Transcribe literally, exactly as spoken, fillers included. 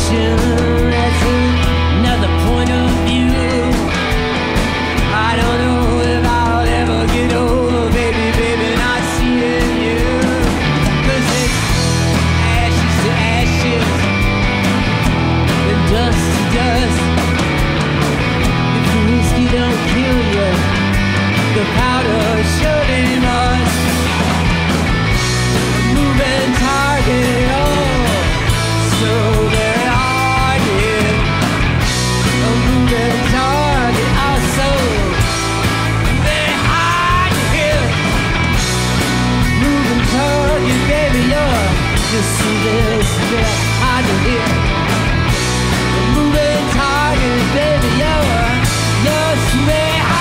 direction. That's another point of view. I don't know if I'll ever get over, baby, baby, not seeing you. Cause it's ashes to ashes and dust to dust. If the whiskey don't kill you, the powder surely must. A moving target, oh, so very hard hit. A moving target, oh, so very hard hit. Moving target, baby, you're just so very, very hard to hit. A moving target, baby, you're just very hard.